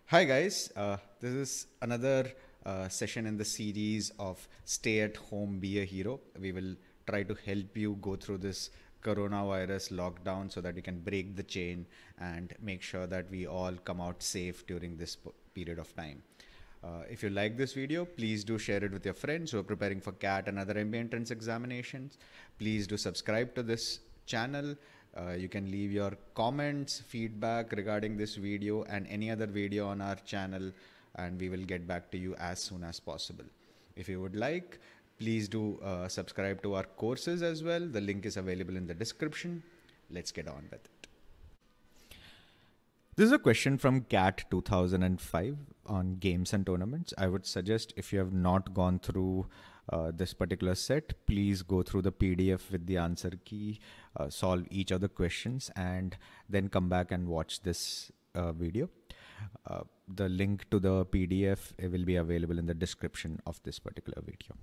Hi guys, this is another session in the series of Stay at Home, Be a Hero. We will try to help you go through this coronavirus lockdown so that you can break the chain and make sure that we all come out safe during this period of time. If you like this video, please do share it with your friends who are preparing for CAT and other MBA entrance examinations. Please do subscribe to this channel. You can leave your comments, feedback regarding this video and any other video on our channel, and we will get back to you as soon as possible. If you would like, please do subscribe to our courses as well. The link is available in the description. Let's get on with it. This is a question from CAT 2005 on games and tournaments. I would suggest if you have not gone through this particular set, please go through the PDF with the answer key, solve each of the questions, and then come back and watch this video. The link to the PDF will be available in the description of this particular video.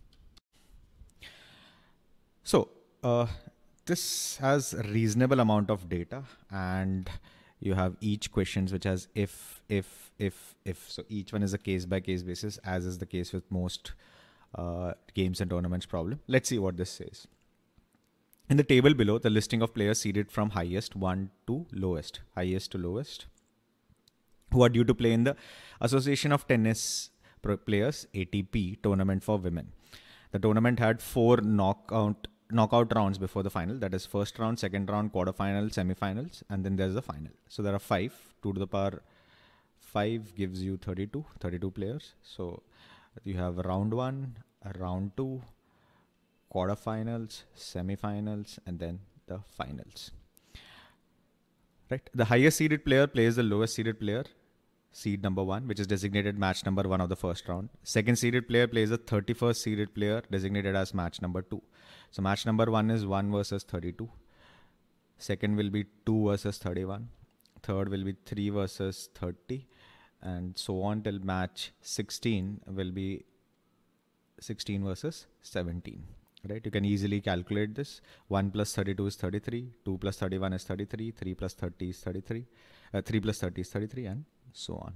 So this has a reasonable amount of data, and you have each questions which has if. So each one is a case by case basis, as is the case with most games and tournaments problem. Let's see what this says. In the table below, the listing of players seeded from highest one to lowest, who are due to play in the Association of Tennis Players ATP tournament for women. The tournament had 4 knockout rounds before the final. That is first round, second round, quarterfinals, semifinals, and then there's the final. So there are 5. 2 to the power 5 gives you 32 players. So you have round 1, round 2, quarterfinals, semifinals, and then the finals. Right. The highest seeded player plays the lowest seeded player, seed number 1, which is designated match number 1 of the first round. Second seeded player plays the 31st seeded player, designated as match number 2. So match number 1 is 1 versus 32. Second will be 2 versus 31. Third will be 3 versus 30. And so on till match 16 will be 16 versus 17. Right? You can easily calculate this. 1 plus 32 is 33. 2 plus 31 is 33. 3 plus 30 is 33. 3 plus 30 is 33, and so on.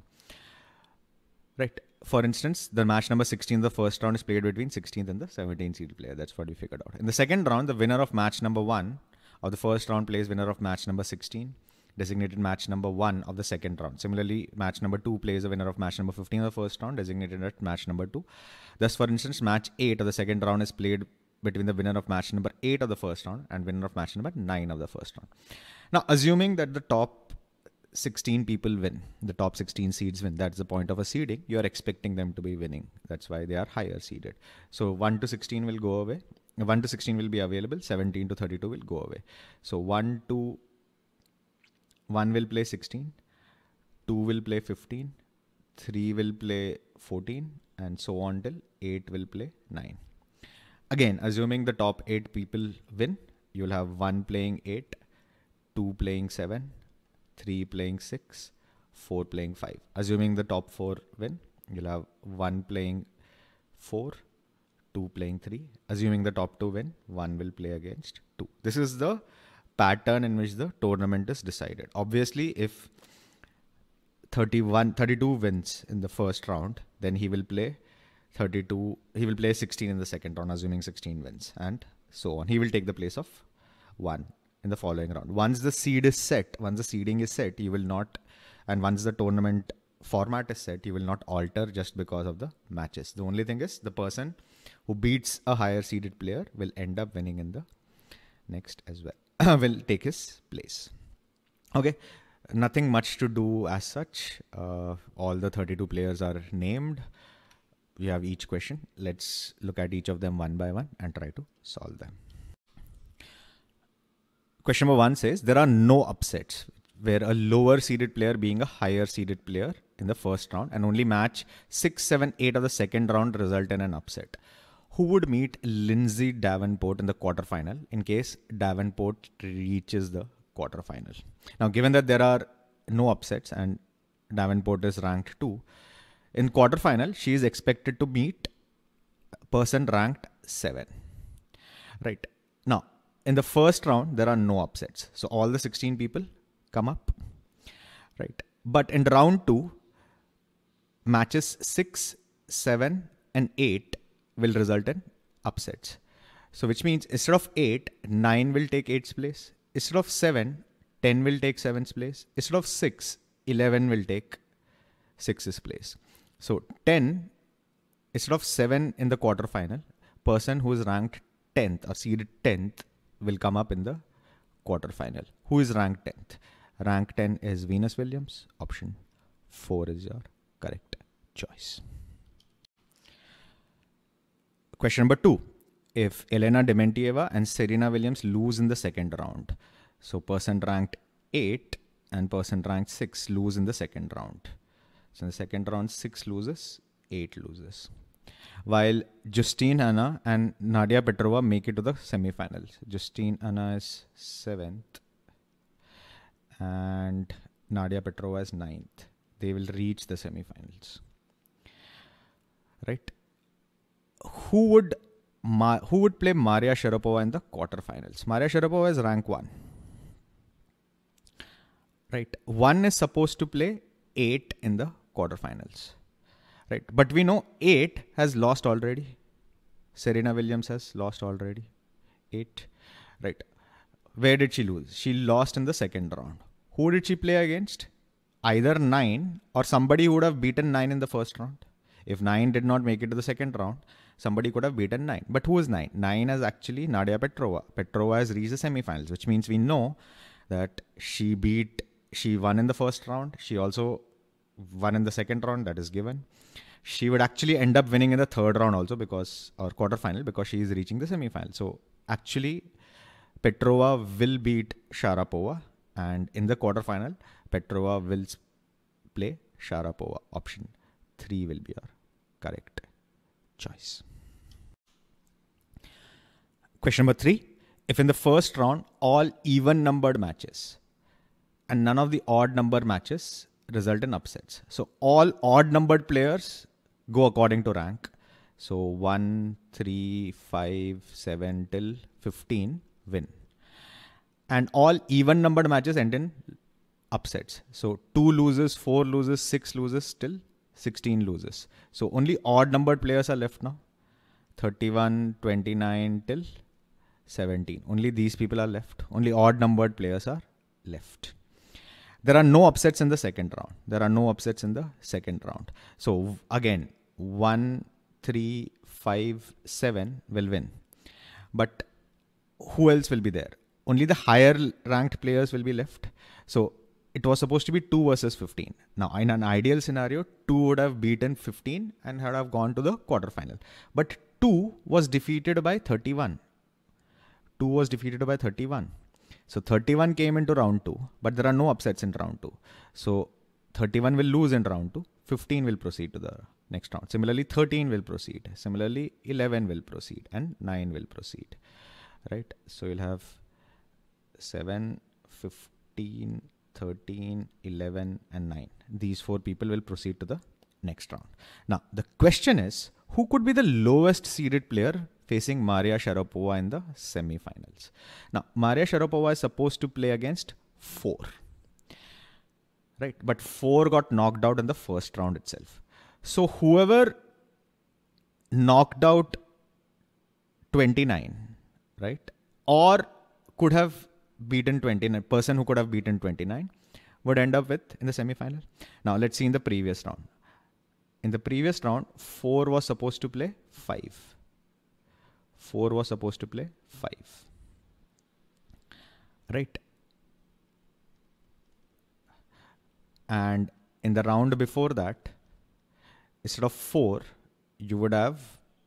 Right. For instance, the match number 16, the first round is played between 16th and the 17th seed player. That's what we figured out. In the second round, the winner of match number 1 of the first round plays winner of match number 16, designated match number 1 of the second round. Similarly, match number 2 plays the winner of match number 15 of the first round, designated at match number 2. Thus, for instance, match 8 of the second round is played between the winner of match number 8 of the first round and winner of match number 9 of the first round. Now, assuming that the top 16 people win, the top 16 seeds win, that's the point of a seeding, you're expecting them to be winning. That's why they are higher seeded. So 1 to 16 will go away. 1 to 16 will be available. 17 to 32 will go away. So 1 will play 16, 2 will play 15, 3 will play 14, and so on till 8 will play 9. Again, assuming the top 8 people win, you'll have 1 playing 8, 2 playing 7, 3 playing 6, 4 playing 5. Assuming the top 4 win, you'll have 1 playing 4, 2 playing 3. Assuming the top 2 win, 1 will play against 2. This is the pattern in which the tournament is decided. Obviously, if 32 wins in the first round, then he will play 16 in the second round, assuming 16 wins, and so on. He will take the place of 1 in the following round. Once the seeding is set, you will not, and once the tournament format is set, you will not alter just because of the matches. The only thing is the person who beats a higher seeded player will end up winning in the next as well, will take his place. Okay, nothing much to do as such. All the 32 players are named. We have each question. Let's look at each of them one by one and try to solve them. Question number 1 says, there are no upsets where a lower seeded player being a higher seeded player in the first round, and only match 6, 7, 8 of the second round result in an upset. Who would meet Lindsay Davenport in the quarterfinal in case Davenport reaches the quarterfinal? Now, given that there are no upsets and Davenport is ranked 2, in quarterfinal, she is expected to meet a person ranked 7. Right. Now, in the first round, there are no upsets. So all the 16 people come up. Right. But in round 2, matches 6, 7 and 8 will result in upsets. So which means instead of 8, 9 will take 8's place. Instead of 7, 10 will take 7's place. Instead of 6, 11 will take 6's place. So 10, instead of 7 in the quarterfinal, person who is ranked 10th or seeded 10th will come up in the quarterfinal. Who is ranked 10th? Rank 10 is Venus Williams. Option 4 is your correct choice. Question number 2. If Elena Dementieva and Serena Williams lose in the second round, so person ranked 8 and person ranked 6 lose in the second round. So in the second round, 6 loses, 8 loses. While Justine Anna and Nadia Petrova make it to the semifinals. Justine Anna is 7th and Nadia Petrova is 9th. They will reach the semifinals. Right? Who would play Maria Sharapova in the quarterfinals? Maria Sharapova is rank 1. Right? 1 is supposed to play 8 in the quarterfinals. Right? But we know 8 has lost already. Serena Williams has lost already. 8. Right? Where did she lose? She lost in the second round. Who did she play against? Either 9 or somebody who would have beaten 9 in the first round. If 9 did not make it to the second round, somebody could have beaten 9. But who is 9? 9 is actually Nadia Petrova. Petrova has reached the semifinals, which means we know that she won in the first round. She also won in the second round, that is given. She would actually end up winning in the third round also or quarterfinal, because she is reaching the semifinal. So actually Petrova will beat Sharapova, and in the quarterfinal, Petrova will play Sharapova. Option 3 will be your correct choice. Question number 3. If in the first round, all even numbered matches and none of the odd number matches result in upsets. So all odd numbered players go according to rank. So 1, 3, 5, 7 till 15 win. And all even numbered matches end in upsets. So 2 loses, 4 loses, 6 loses till 16 loses. So only odd numbered players are left now. 31, 29 till 17. Only these people are left. Only odd numbered players are left. There are no upsets in the second round. So again, 1, 3, 5, 7 will win. But who else will be there? Only the higher ranked players will be left. So it was supposed to be 2 versus 15. Now, in an ideal scenario, 2 would have beaten 15 and would have gone to the quarterfinal. But 2 was defeated by 31. So 31 came into round 2, but there are no upsets in round 2. So 31 will lose in round 2. 15 will proceed to the next round. Similarly, 13 will proceed. Similarly, 11 will proceed and 9 will proceed. Right? So you'll have 7, 15, 13, 11 and 9. These 4 people will proceed to the next round. Now, the question is, who could be the lowest seeded player facing Maria Sharapova in the semifinals? Now, Maria Sharapova is supposed to play against 4. Right? But 4 got knocked out in the first round itself. So whoever knocked out 29, right? Or could have beaten 29, person who could have beaten 29 would end up with in the semifinal. Now let's see in the previous round. In the previous round, 4 was supposed to play 5. 4 was supposed to play 5. Right? And in the round before that, instead of 4, you would have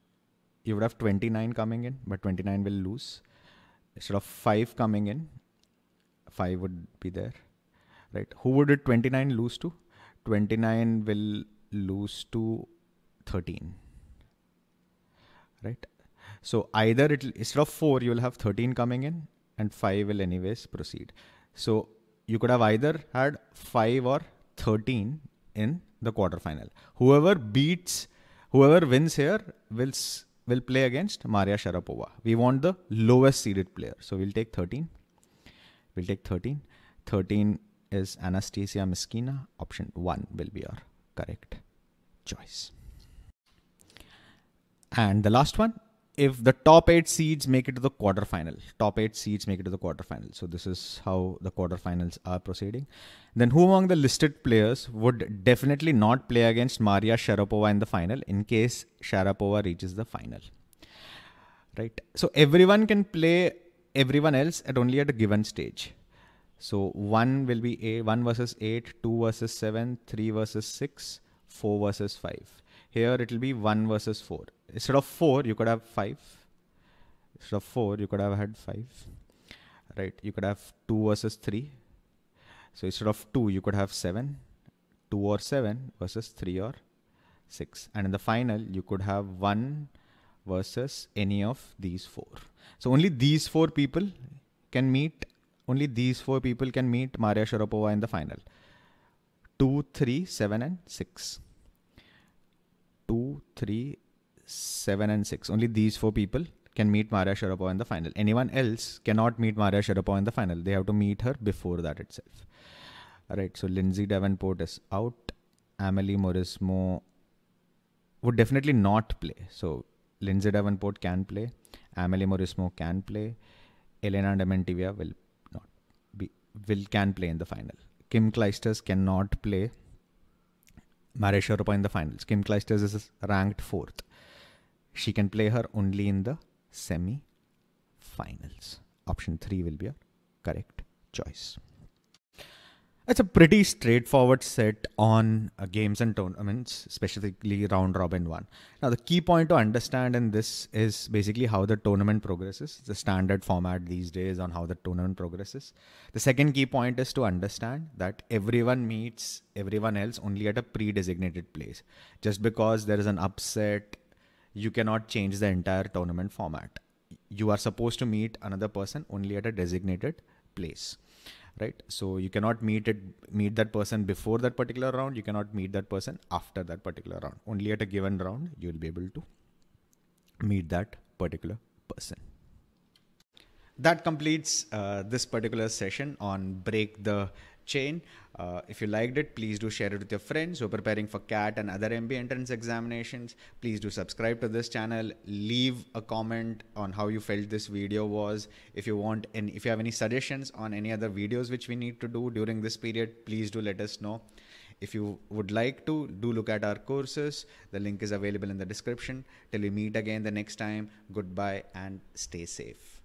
29 coming in, but 29 will lose. Instead of 5 coming in, 5 would be there. Right? Who would 29 lose to? 29 will lose to 13. Right? So either instead of 4, you will have 13 coming in and 5 will anyways proceed. So you could have either had 5 or 13 in the quarterfinal. Whoever wins here will play against Maria Sharapova. We want the lowest seeded player. So we'll take 13. 13 is Anastasia Miskina. Option 1 will be our correct choice. And the last one, if the top 8 seeds make it to the quarterfinal, So this is how the quarterfinals are proceeding. Then who among the listed players would definitely not play against Maria Sharapova in the final in case Sharapova reaches the final? Right. So everyone can play everyone else only at a given stage. So 1 will be 1 versus 8, 2 versus 7, 3 versus 6, 4 versus 5. Here it will be 1 versus 4. Instead of 4, you could have 5. Instead of 4, you could have had 5. Right? You could have 2 versus 3. So instead of 2, you could have 7. 2 or 7 versus 3 or 6. And in the final, you could have 1 versus any of these 4. So only these 4 people can meet. Only these 4 people can meet Maria Sharapova in the final. 2, 3, 7 and 6. 2, 3, 7 and 6. Only these 4 people can meet Maria Sharapova in the final. Anyone else cannot meet Maria Sharapova in the final. They have to meet her before that itself. Alright, so Lindsay Davenport is out. Amelie Mauresmo would definitely not play. So Lindsay Davenport can play. Amelie Mauresmo can play. Elena Dementivia can play in the final. Kim Clijsters cannot play Maria Sharapova in the finals. Kim Clijsters is ranked 4th. She can play her only in the semi-finals. Option 3 will be a correct choice. It's a pretty straightforward set on games and tournaments, specifically round robin 1. Now, the key point to understand in this is basically how the tournament progresses. It's a standard format these days on how the tournament progresses. The second key point is to understand that everyone meets everyone else only at a pre-designated place. Just because there is an upset, you cannot change the entire tournament format. You are supposed to meet another person only at a designated place. Right, so you cannot meet that person before that particular round. You cannot meet that person after that particular round. Only at a given round you will be able to meet that particular person. That completes this particular session on Break the Chain. If you liked it, please do share it with your friends who are preparing for CAT and other MBA entrance examinations. Please do subscribe to this channel. Leave a comment on how you felt this video was. If you have any suggestions on any other videos which we need to do during this period, please do let us know. If you would like to, do look at our courses. The link is available in the description. Till we meet again the next time, goodbye and stay safe.